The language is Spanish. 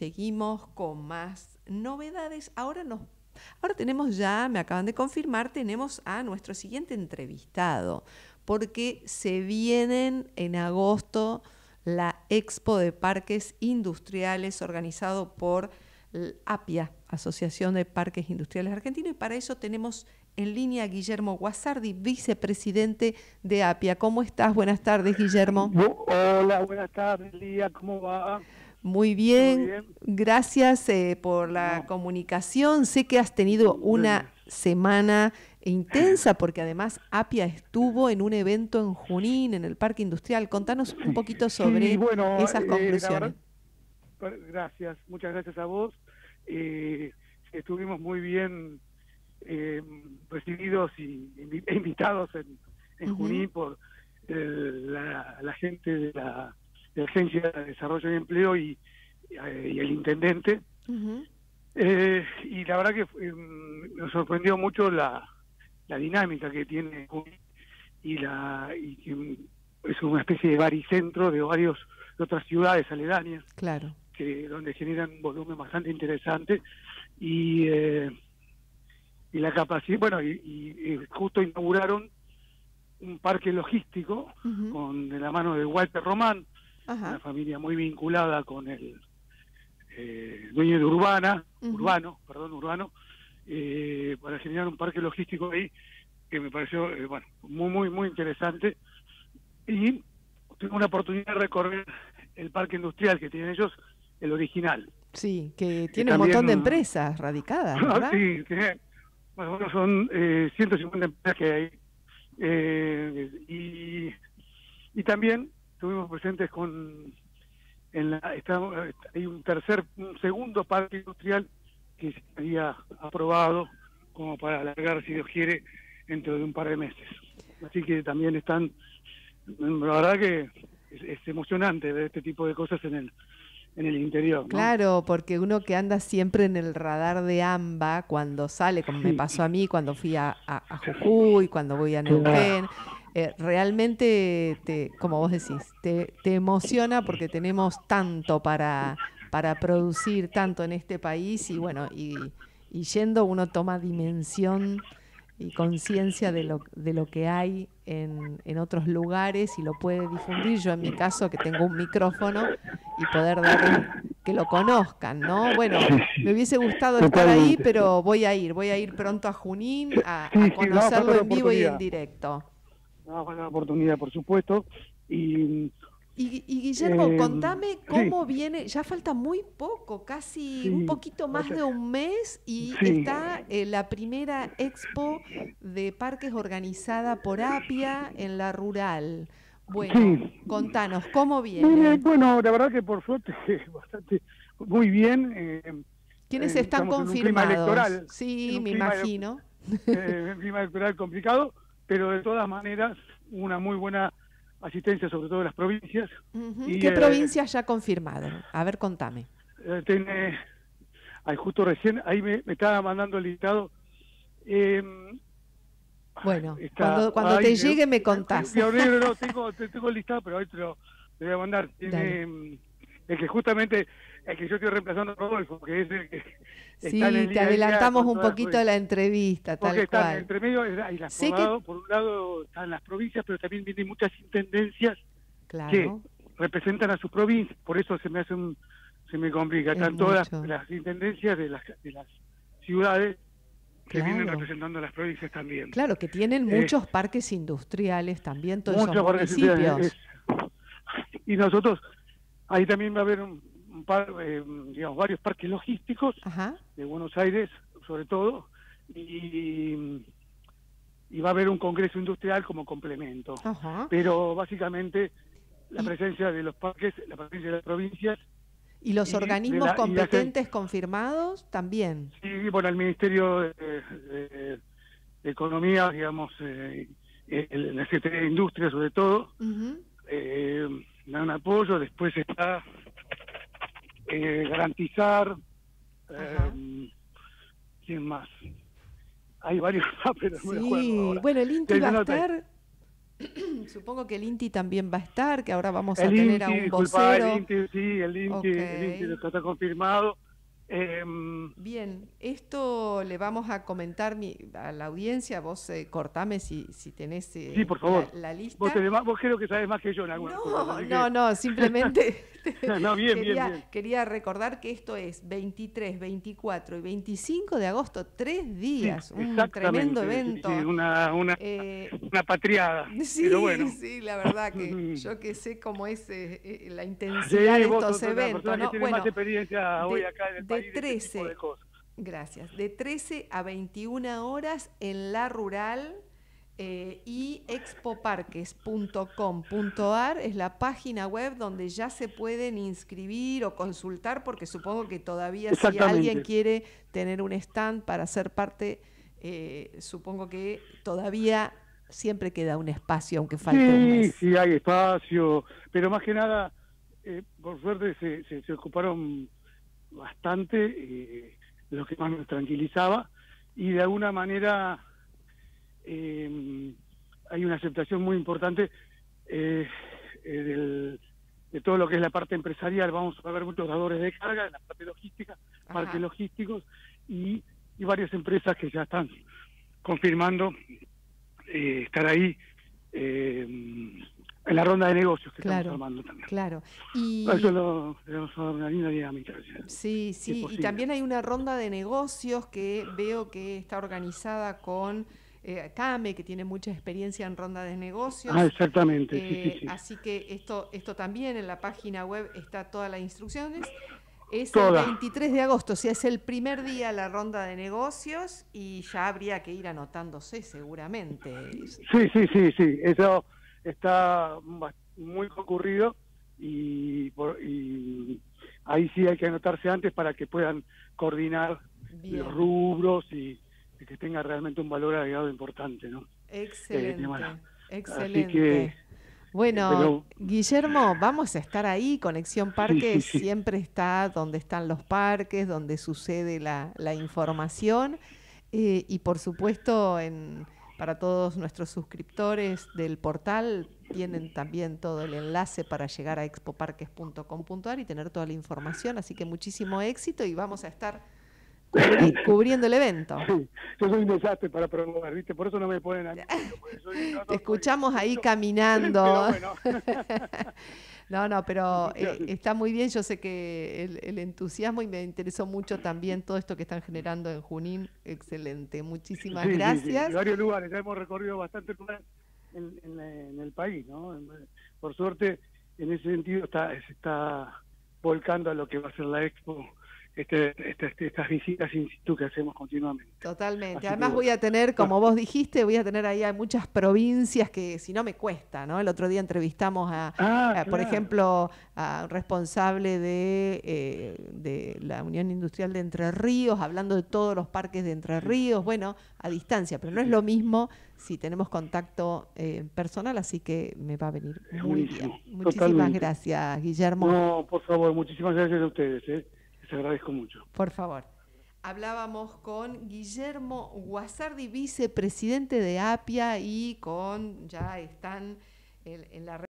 seguimos con más novedades. Ahora tenemos ya, me acaban de confirmar, tenemos a nuestro siguiente entrevistado, porque se vienen en agosto la Expo de Parques Industriales organizado por APIA, Asociación de Parques Industriales Argentinos, y para eso tenemos en línea a Guillermo Guasardi, vicepresidente de APIA. ¿Cómo estás? Buenas tardes, Guillermo. Hola, buenas tardes, Lía, ¿cómo va? Muy ¿Todo bien, bien? gracias por la comunicación. Sé que has tenido una semana intensa porque además APIA estuvo en un evento en Junín, en el Parque Industrial. Contanos un poquito sobre bueno, esas conclusiones. la verdad, gracias, muchas gracias a vos. Estuvimos muy bien recibidos e invitados en Junín por la gente de la Agencia de Desarrollo y Empleo y el intendente. Y la verdad que nos sorprendió mucho la dinámica que tiene Junín y que es una especie de baricentro de otras ciudades aledañas, claro, donde generan un volumen bastante interesante y la capacidad, bueno, y justo inauguraron un parque logístico de la mano de Walter Román, una familia muy vinculada con el dueño de Urbano, para generar un parque logístico ahí que me pareció bueno, muy interesante. Y tuve una oportunidad de recorrer el parque industrial que tienen ellos, el original. Sí, que tiene un montón de empresas radicadas, ¿verdad? Sí, bueno, son 150 empresas que hay. Y también estuvimos presentes hay un segundo parque industrial que se había aprobado como para alargar, si Dios quiere, dentro de un par de meses. Así que también están, la verdad que es emocionante ver este tipo de cosas en el interior, ¿no? Claro, porque uno que anda siempre en el radar de AMBA cuando sale, como me pasó a mí cuando fui a Jujuy, cuando voy a Neuquén, realmente, como vos decís, te emociona porque tenemos tanto para producir, tanto en este país, y bueno, y yendo uno toma dimensión y conciencia de lo que hay en otros lugares y lo puede difundir. Yo en mi caso, que tengo un micrófono, y poder darles que lo conozcan, ¿no? Bueno, me hubiese gustado estar ahí, pero voy a ir pronto a Junín a conocerlo en vivo y en directo. Fue una oportunidad, por supuesto. Y Guillermo, contame cómo viene, ya falta muy poco, casi un poquito más de un mes, y está la primera expo de parques organizada por APIA en la rural. Bueno, contanos, ¿cómo viene? Bueno, la verdad que por suerte bastante muy bien. ¿Quiénes están confirmados? En un clima electoral. Sí, me imagino. Un clima electoral complicado, pero de todas maneras una muy buena asistencia, sobre todo de las provincias. ¿Qué provincias ya confirmaron? A ver, contame. Justo recién, ahí me estaba mandando el listado. Bueno, cuando te llegue me contás. No, tengo el listado, pero ahí te voy a mandar. Tiene el que justamente, el que yo estoy reemplazando a Rodolfo, que es el que está en el te adelantamos un poquito la entrevista, tal cual. Entre medio hay por un lado están las provincias, pero también vienen muchas intendencias que representan a sus provincias, por eso se me complica. Están todas las intendencias de las ciudades que vienen representando a las provincias también. Claro, que tienen muchos parques industriales también, todos esos municipios. Y nosotros, ahí también va a haber un par, digamos, varios parques logísticos de Buenos Aires, sobre todo, y va a haber un congreso industrial como complemento. Pero básicamente la presencia de los parques, la presencia de las provincias. ¿Y los organismos competentes confirmados también? Sí, bueno, el Ministerio de Economía, digamos, la Secretaría de Industria sobre todo, dan apoyo. Después está garantizar, ¿quién más? Hay varios, pero no me acuerdo ahora. Bueno, el INTI va a estar, Supongo que el INTI también va a estar, que ahora vamos a El tener a INTI, un disculpa, el vocero. INTI, sí, el INTI está confirmado. Bien, esto le vamos a comentar a la audiencia, vos cortame si tenés Sí, por favor. la lista. Vos creo que sabés más que yo en algunas cosas. No, simplemente no, bien. quería recordar que esto es 23, 24 y 25 de agosto, 3 días, sí, un tremendo evento. Sí, una patriada. Sí, pero bueno. Sí, la verdad que yo que sé cómo es la intensidad de estos eventos, ¿no? Bueno, más experiencia hoy acá en el país de 13, este tipo de cosas. Gracias. De 13 a 21 horas en La Rural y expoparques.com.ar es la página web donde ya se pueden inscribir o consultar, porque supongo que todavía si alguien quiere tener un stand para ser parte, supongo que todavía siempre queda un espacio, aunque falte un mes. Sí, hay espacio, pero más que nada, por suerte se ocuparon bastante, lo que más nos tranquilizaba, y de alguna manera hay una aceptación muy importante de todo lo que es la parte empresarial. Vamos a ver muchos dadores de carga en la parte logística, parques logísticos, y varias empresas que ya están confirmando estar ahí en la ronda de negocios que estamos armando también. Claro. Y eso tenemos una linda dinámica. Sí, y también hay una ronda de negocios que veo que está organizada con CAME, que tiene mucha experiencia en ronda de negocios. Exactamente, sí. Así que esto también en la página web está todas las instrucciones. Es el 23 de agosto, o sea, es el primer día de la ronda de negocios y ya habría que ir anotándose seguramente. Sí, eso está muy concurrido y ahí sí hay que anotarse antes para que puedan coordinar los rubros y que tenga realmente un valor agregado importante, ¿no? Excelente. Así que, bueno, Guillermo, vamos a estar ahí. Conexión Parques siempre está donde están los parques, donde sucede la información y por supuesto para todos nuestros suscriptores del portal tienen también todo el enlace para llegar a expoparques.com.ar y tener toda la información, así que muchísimo éxito y vamos a estar cubriendo el evento. Sí, yo soy un desastre para promover, ¿viste? Por eso no me ponen a mí. Te escuchamos ahí caminando. Pero bueno. Pero está muy bien. Yo sé que el entusiasmo, y me interesó mucho también todo esto que están generando en Junín. Excelente. Muchísimas gracias. Sí. Varios lugares, ya hemos recorrido bastantes lugares en el país, ¿no? Por suerte, en ese sentido se está volcando a lo que va a ser la Expo. Estas visitas in situ que hacemos continuamente. Totalmente. Además voy a tener, como vos dijiste, ahí hay muchas provincias que si no me cuesta, ¿no? El otro día entrevistamos por ejemplo, a un responsable de la Unión Industrial de Entre Ríos, hablando de todos los parques de Entre Ríos, bueno, a distancia, pero no es lo mismo si tenemos contacto personal, así que me va a venir muy bien. Muchísimas gracias, Guillermo. No, por favor, muchísimas gracias a ustedes, les agradezco mucho. Por favor. Hablábamos con Guillermo Guasardi, vicepresidente de APIA, y ya están en la